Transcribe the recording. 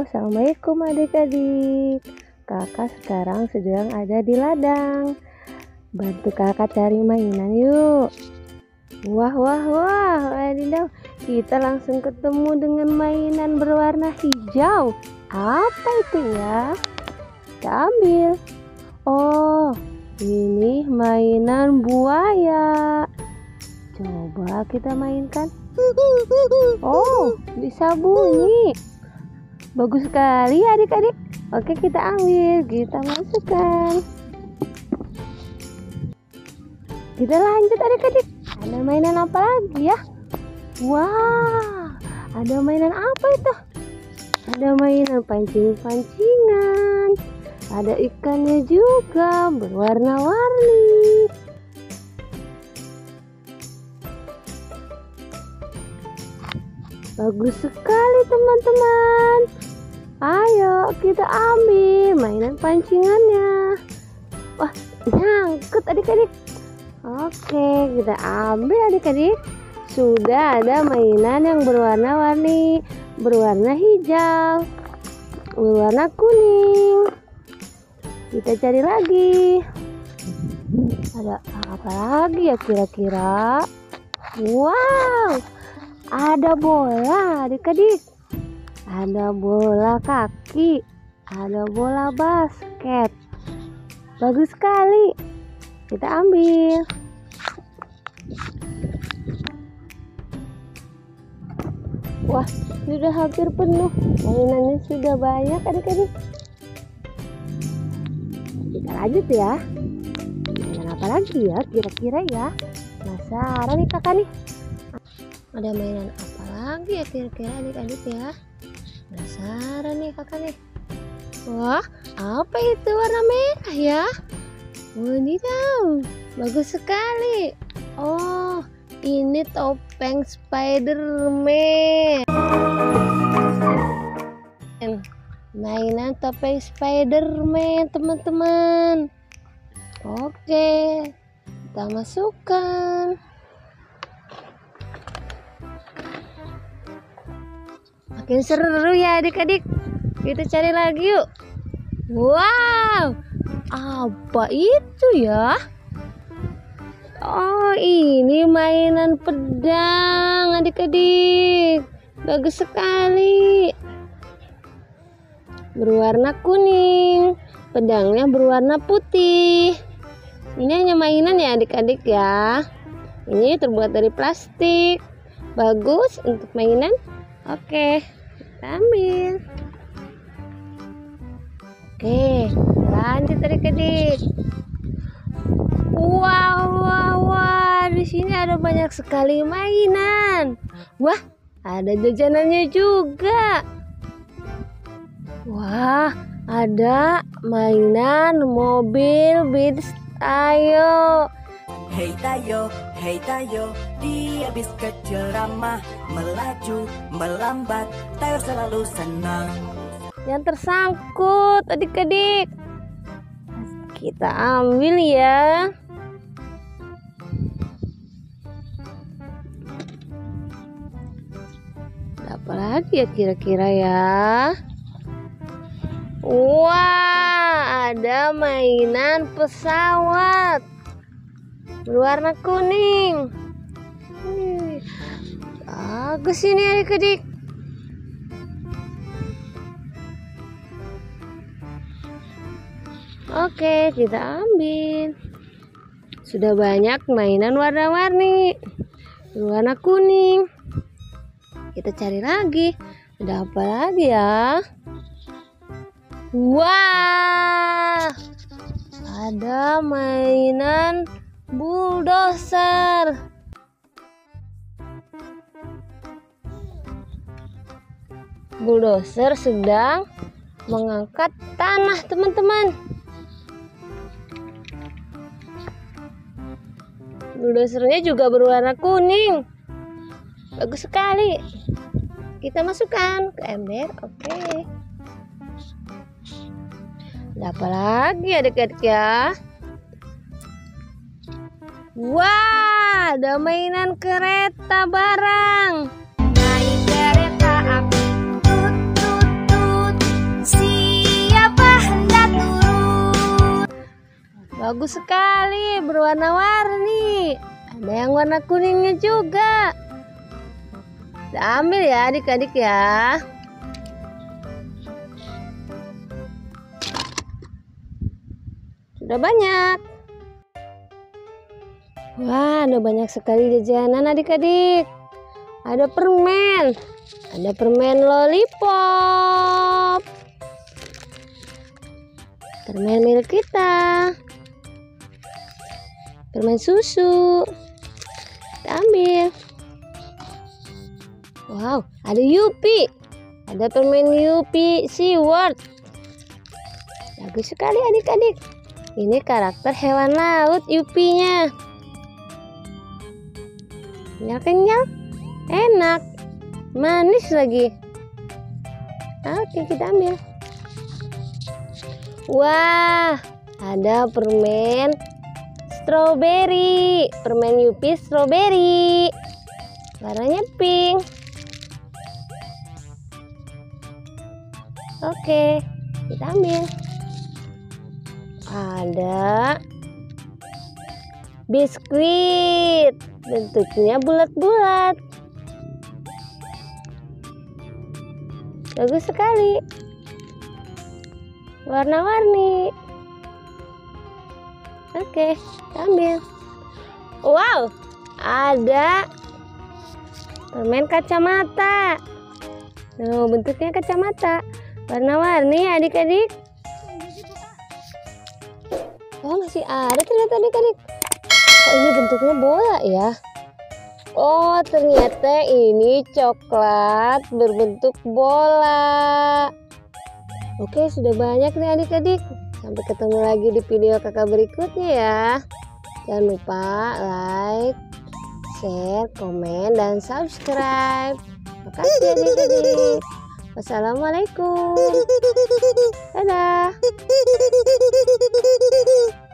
Assalamualaikum adik-adik. Kakak sekarang sedang ada di ladang. Bantu kakak cari mainan yuk. Wah, wadidaw. Kita langsung ketemu dengan mainan berwarna hijau. Apa itu ya? Kita ambil. Oh, ini mainan buaya. Coba kita mainkan. Oh, bisa bunyi. Bagus sekali adik-adik. Oke, kita ambil, kita masukkan. Kita lanjut adik-adik. Ada mainan apa lagi ya? Wah, ada mainan apa itu? Ada mainan pancing-pancingan. Ada ikannya juga berwarna-warni. Bagus sekali teman-teman. Ayo kita ambil mainan pancingannya. Wah, nyangkut adik-adik. Oke, kita ambil adik-adik. Sudah ada mainan yang berwarna-warni, berwarna hijau, berwarna kuning. Kita cari lagi. Ada apa lagi ya kira-kira? Wow, ada bola adik-adik. Ada bola kaki, ada bola basket. Bagus sekali. Kita ambil. Wah, sudah hampir penuh. Mainannya sudah banyak adik-adik. Kita lanjut ya. Mainan apa lagi ya kira-kira ya? Penasaran nih kakak nih. Ada mainan apa lagi ya kira-kira adik-adik ya? Penasaran nih kakak nih. Wah, apa itu warna merah ya? Wadidaw, bagus sekali. Oh, ini topeng Spiderman. Mainan topeng Spiderman teman-teman. Oke, kita masukkan. Makin seru ya adik-adik. Kita cari lagi yuk. Wow, apa itu ya? Oh, ini mainan pedang adik-adik. Bagus sekali. Berwarna kuning. Pedangnya berwarna putih. Ini hanya mainan ya adik-adik ya. Ini terbuat dari plastik. Bagus untuk mainan. Oke, kita ambil. Oke, lanjut adik-adik. Wow, di sini ada banyak sekali mainan. Wah, ada jajanannya juga. Wah, ada mainan mobil Beats. Ayo. Hei Tayo, dia bis kecil ramah, melaju, melambat, Tayo selalu senang. Yang tersangkut adik-adik. Kita ambil ya. Ada apa lagi ya kira-kira ya? Wah, ada mainan pesawat berwarna kuning. Bagus ini adik-adik. Oke, kita ambil. Sudah banyak mainan warna-warni berwarna kuning. Kita cari lagi. Ada apa lagi ya? Wah, ada mainan bulldozer. Bulldozer sedang mengangkat tanah teman-teman. Bulldozernya juga berwarna kuning. Bagus sekali. Kita masukkan ke ember. Oke. Ada apa lagi adik-adik ya? Wah, ada mainan kereta barang. Naik kereta api, tut tut tut. Bagus sekali, berwarna-warni. Ada yang warna kuningnya juga. Kita ambil ya adik-adik ya. Sudah banyak. Wah, ada banyak sekali jajanan adik-adik. Ada permen. Ada permen lollipop. Permen milik kita. Permen susu. Kita ambil. Wow, ada Yupi. Ada permen Yupi SeaWorld. Bagus sekali adik-adik. Ini karakter hewan laut Yupinya. Kenyal-kenyal, enak, manis lagi. Oke, kita ambil. Wah, ada permen strawberry, permen Yupi strawberry, warnanya pink. Oke, kita ambil. Ada biskuit, bentuknya bulat-bulat. Bagus sekali. Warna-warni. Oke, kita ambil. Wow, ada permen kacamata. Nah, bentuknya kacamata. Warna-warni adik-adik. Oh, masih ada ternyata adik-adik. Kok ini bentuknya bola ya? Oh, ternyata ini coklat berbentuk bola. Oke, sudah banyak nih adik-adik. Sampai ketemu lagi di video kakak berikutnya ya. Jangan lupa like, share, komen, dan subscribe. Makasih adik-adik. Wassalamualaikum. Dadah.